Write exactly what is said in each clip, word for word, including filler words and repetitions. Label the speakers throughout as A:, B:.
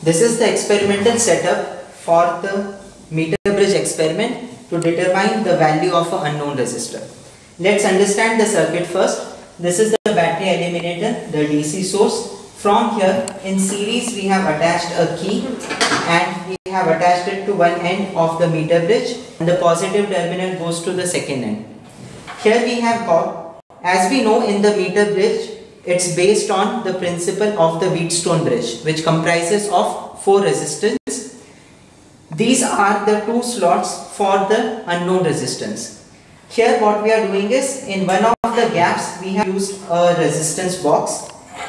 A: This is the experimental setup for the meter bridge experiment to determine the value of an unknown resistor. Let's understand the circuit first. This is the battery eliminator, the D C source. From here in series we have attached a key and we have attached it to one end of the meter bridge, and the positive terminal goes to the second end. Here we have got, as we know in the meter bridge, it's based on the principle of the Wheatstone bridge, which comprises of four resistors. These are the two slots for the unknown resistance. Here what we are doing is, in one of the gaps we have used a resistance box,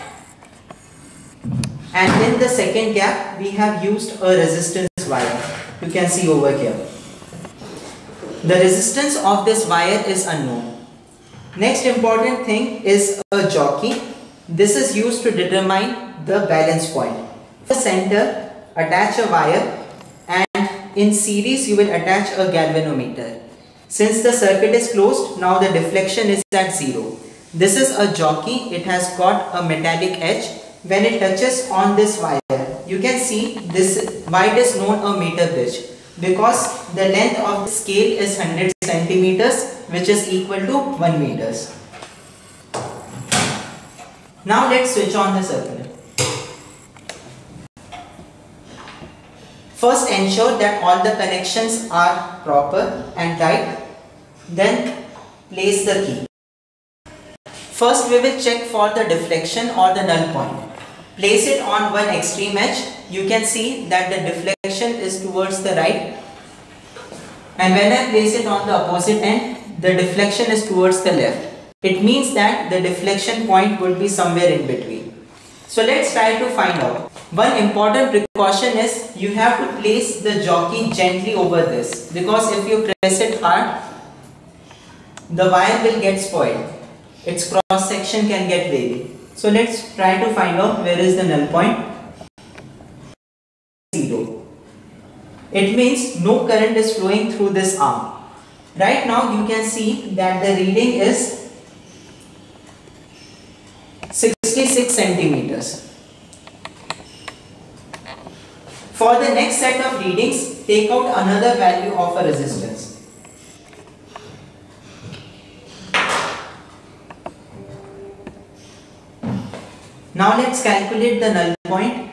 A: and in the second gap we have used a resistance wire. You can see over here. The resistance of this wire is unknown. Next important thing is a jockey. This is used to determine the balance point. In the center, attach a wire, and in series you will attach a galvanometer. Since the circuit is closed, now the deflection is at zero. This is a jockey. It has got a metallic edge. When it touches on this wire, you can see this, why it is known a meter bridge, because the length of the scale is one hundred centimeters, which is equal to one meters. Now let's switch on the circuit. First ensure that all the connections are proper and tight. Then place the key. First we will check for the deflection or the null point. Place it on one extreme edge. You can see that the deflection is towards the right, and when I place it on the opposite end, the deflection is towards the left. It means that the deflection point would be somewhere in between. So let's try to find out. One important precaution is you have to place the jockey gently over this, because if you press it hard, the wire will get spoiled. Its cross section can get wavy. So let's try to find out where is the null point. Zero. It means no current is flowing through this arm. Right now you can see that the reading is sixty-six centimeters. For the next set of readings, take out another value of a resistance. Now let's calculate the null point.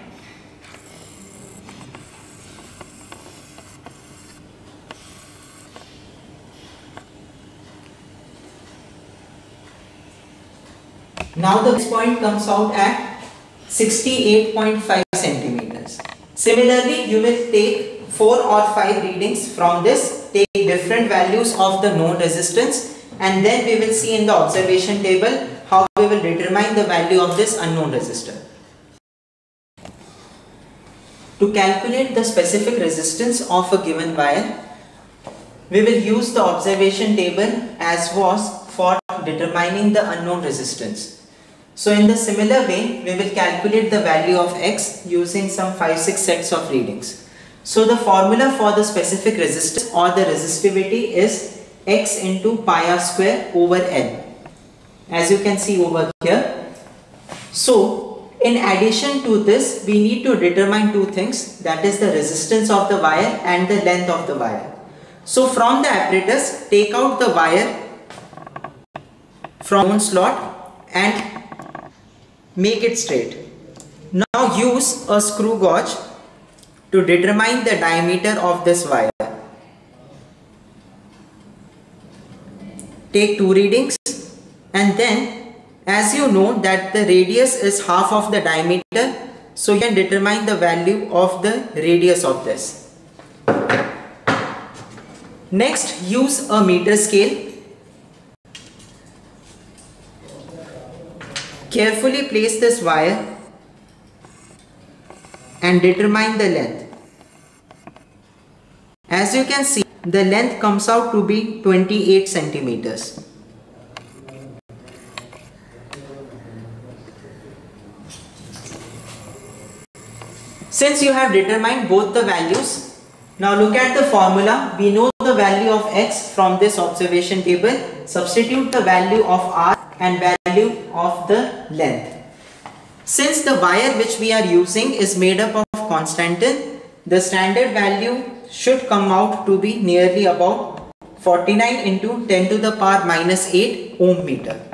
A: Now the point comes out at sixty-eight point five centimeters. Similarly, you will take four or five readings from this, take different values of the known resistance, and then we will see in the observation table how we will determine the value of this unknown resistor. To calculate the specific resistance of a given wire, we will use the observation table as was for determining the unknown resistance. So in the similar way, we will calculate the value of X using some five six sets of readings. So the formula for the specific resistance or the resistivity is X into pi r square over L, as you can see over here. So in addition to this, we need to determine two things, that is the resistance of the wire and the length of the wire. So from the apparatus, take out the wire from one slot and make it straight. Now use a screw gauge to determine the diameter of this wire. Take two readings, and then as you know that the radius is half of the diameter, so you can determine the value of the radius of this. Next, use a meter scale. Carefully place this wire and determine the length. As you can see, the length comes out to be twenty-eight centimeters. Since you have determined both the values, now look at the formula. We know the value of X from this observation table. Substitute the value of R and value of the length. Since the wire which we are using is made up of Constantin, the standard value should come out to be nearly about forty-nine into ten to the power minus eight ohm meter.